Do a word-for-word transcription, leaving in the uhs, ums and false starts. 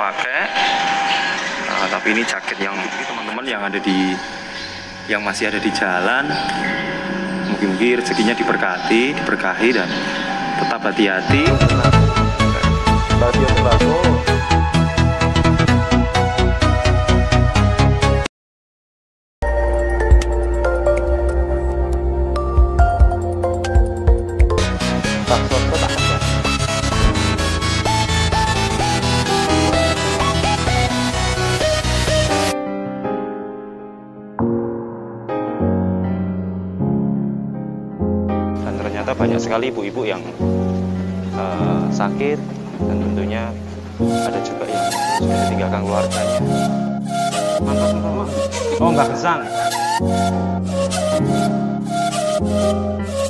pakai. Nah, tapi ini jaket yang teman-teman yang ada di yang masih ada di jalan, mungkin-mungkin rezekinya diberkati, diberkahi, dan tetap hati-hati. Dan ternyata banyak sekali ibu-ibu yang uh, sakit, dan tentunya ada juga yang sudah ditinggalkan keluarganya. Mantap, mantap. Oh, Mbak Gesang.